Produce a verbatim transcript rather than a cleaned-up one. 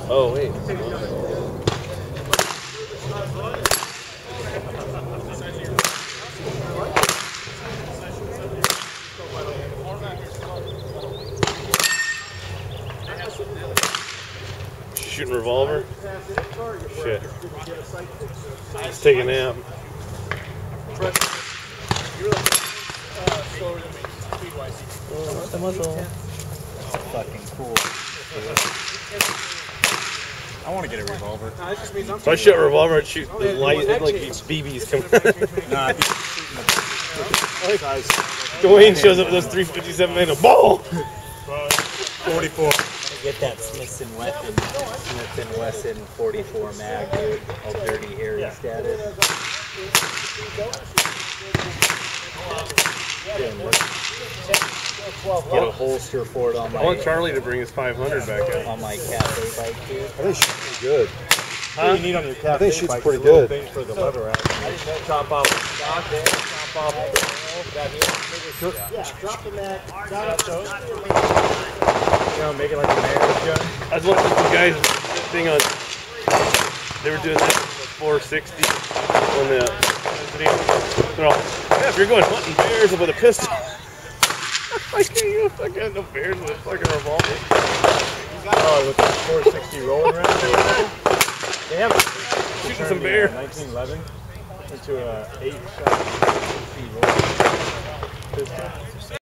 Oh, wait. Shooting revolver? Shit. Let's take a nap. Fucking cool. I want to get a revolver. If I shoot a revolver, I'd shoot the light, it'd like these B Bs coming. Nah, Dwayne shows up with those three fifty-seven and a ball! forty-four. Get that Smith and Wesson, Smith and Wesson forty-four mag, dude. All dirty, hairy status. Get a holster for it on my. I want Charlie to bring his five hundred back out. On my cafe bike, dude. I think she's pretty good. Huh? You need on your cafe I think she's bike pretty is a little good. thing for the lever out. I just know chop off the stock there, chop off the got here. Yeah, drop the mag. Drop those. You know, make it like a mayor's gun. I was watching some guys thing on. They were doing that four sixty on the video. They're all, yeah, if you're going hunting bears with a pistol. I can't even fucking hunt no bears with a fucking revolver. Oh, with the four sixty rolling around or whatever. They have Shooting some bears. nineteen eleven into a eight shot speed roll pistol.